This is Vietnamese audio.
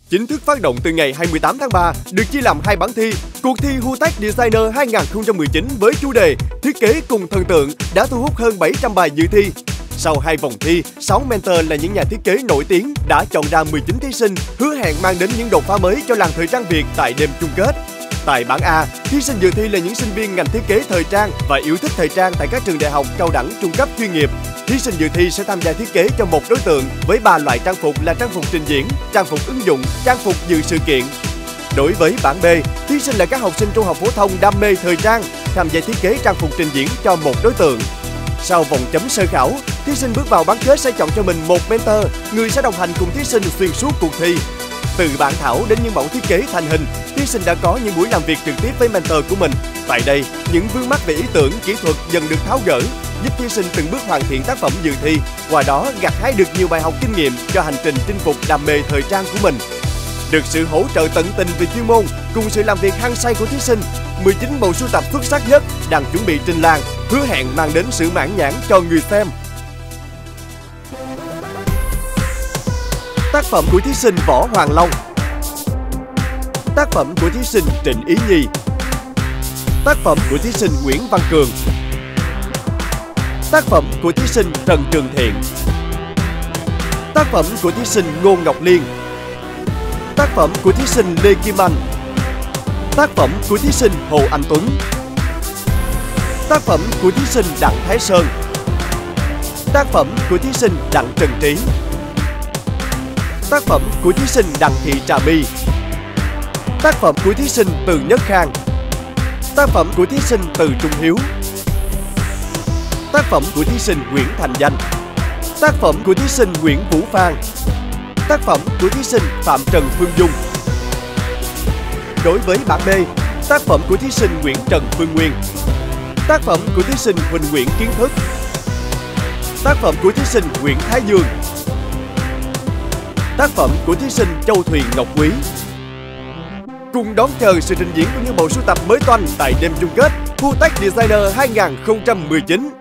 Chính thức phát động từ ngày 28 tháng 3, được chia làm 2 bảng thi. Cuộc thi Hutech Designer 2019 với chủ đề Thiết kế cùng thần tượng đã thu hút hơn 700 bài dự thi. Sau 2 vòng thi, 6 mentor là những nhà thiết kế nổi tiếng đã chọn ra 19 thí sinh, hứa hẹn mang đến những đột phá mới cho làng thời trang Việt tại đêm chung kết. Tại bảng A, thí sinh dự thi là những sinh viên ngành thiết kế thời trang và yêu thích thời trang tại các trường đại học, cao đẳng, trung cấp chuyên nghiệp. Thí sinh dự thi sẽ tham gia thiết kế cho một đối tượng với 3 loại trang phục là trang phục trình diễn, trang phục ứng dụng, trang phục dự sự kiện. Đối với bảng B, thí sinh là các học sinh trung học phổ thông đam mê thời trang, tham gia thiết kế trang phục trình diễn cho một đối tượng. Sau vòng chấm sơ khảo, thí sinh bước vào bán kết sẽ chọn cho mình một mentor, người sẽ đồng hành cùng thí sinh xuyên suốt cuộc thi. Từ bản thảo đến những mẫu thiết kế thành hình, thí sinh đã có những buổi làm việc trực tiếp với mentor của mình. Tại đây, những vướng mắc về ý tưởng, kỹ thuật dần được tháo gỡ, giúp thí sinh từng bước hoàn thiện tác phẩm dự thi, qua đó gặt hái được nhiều bài học kinh nghiệm cho hành trình chinh phục đam mê thời trang của mình. Được sự hỗ trợ tận tình về chuyên môn cùng sự làm việc hăng say của thí sinh, 19 bộ sưu tập xuất sắc nhất đang chuẩn bị trình làng, hứa hẹn mang đến sự mãn nhãn cho người xem. Tác phẩm của thí sinh Võ Hoàng Long. Tác phẩm của thí sinh Trịnh Ý Nhi. Tác phẩm của thí sinh Nguyễn Văn Cường. Tác phẩm của thí sinh Trần Trường Thiện. Tác phẩm của thí sinh Ngô Ngọc Liên. Tác phẩm của thí sinh Lê Kim Anh. Tác phẩm của thí sinh Hồ Anh Tuấn. Tác phẩm của thí sinh Đặng Thái Sơn. Tác phẩm của thí sinh Đặng Trần Trí. Tác phẩm của thí sinh Đặng Thị Trà My. Tác phẩm của thí sinh Từ Nhất Khang. Tác phẩm của thí sinh Từ Trung Hiếu. Tác phẩm của thí sinh Nguyễn Thành Danh. Tác phẩm của thí sinh Nguyễn Vũ Phan. Tác phẩm của thí sinh Phạm Trần Phương Dung. Đối với bảng B, tác phẩm của thí sinh Nguyễn Trần Phương Nguyên. Tác phẩm của thí sinh Huỳnh Nguyễn Kiến Thức. Tác phẩm của thí sinh Nguyễn Thái Dương. Tác phẩm của thí sinh Châu Thùy Ngọc Quý. Cùng đón chờ sự trình diễn của những bộ sưu tập mới toanh tại đêm chung kết Hutech Designer 2019.